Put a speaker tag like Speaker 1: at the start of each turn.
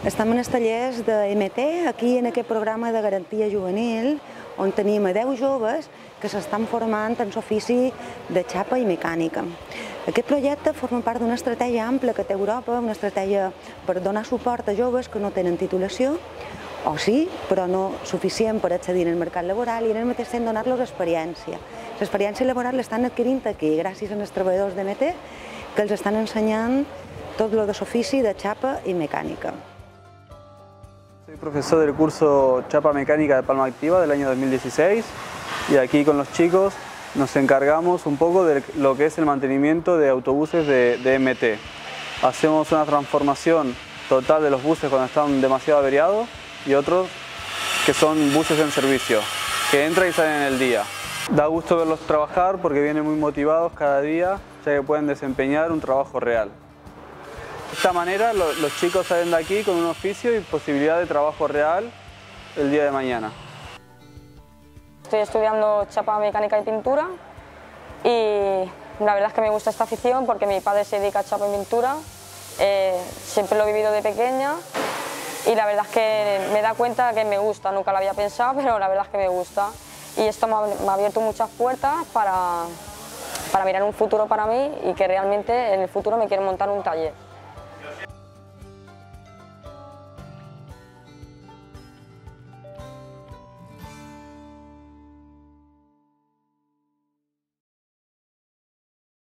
Speaker 1: Estem en els tallers de MT, aquí en aquest programa de garantia juvenil, on tenim a 10 joves que s'estan formant en l'ofici de xapa i mecànica. Aquest projecte forma part d'una estratègia ampla que té Europa, una estratègia per donar suport a joves que no tenen titulació, o sí, però no suficient per accedir al mercat laboral, i en el mateix temps donar-los experiència. L'experiència laboral l'estan adquirint aquí, gràcies als treballadors d'MT, que els estan ensenyant tot el de l'ofici de xapa i mecànica.
Speaker 2: Soy profesor del curso Chapa Mecánica de Palma Activa del año 2016 y aquí con los chicos nos encargamos un poco de lo que es el mantenimiento de autobuses de MT. Hacemos una transformación total de los buses cuando están demasiado averiados y otros que son buses en servicio, que entran y salen en el día. Da gusto verlos trabajar porque vienen muy motivados cada día, ya que pueden desempeñar un trabajo real. De esta manera los chicos salen de aquí con un oficio y posibilidad de trabajo real el día de mañana.
Speaker 3: Estoy estudiando chapa, mecánica y pintura y la verdad es que me gusta esta afición porque mi padre se dedica a chapa y pintura, siempre lo he vivido de pequeña y la verdad es que me da cuenta que me gusta, nunca lo había pensado, pero la verdad es que me gusta y esto me ha abierto muchas puertas para mirar un futuro para mí y que realmente en el futuro me quiero montar un taller.